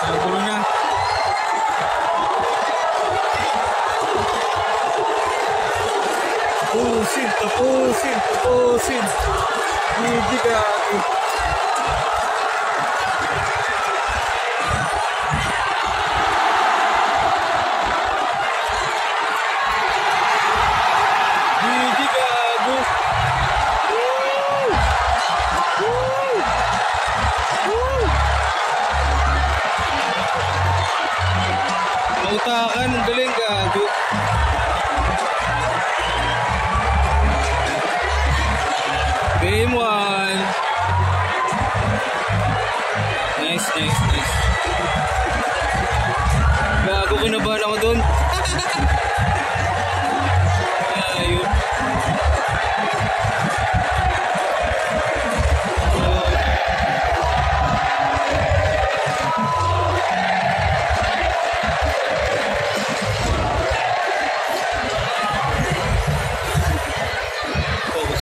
Nagulo na. Tapusin. Hindi ka. Hindi gago. Nautakan, ang galing gago. Game 1. Nice. Gago, kinabahan ako dun.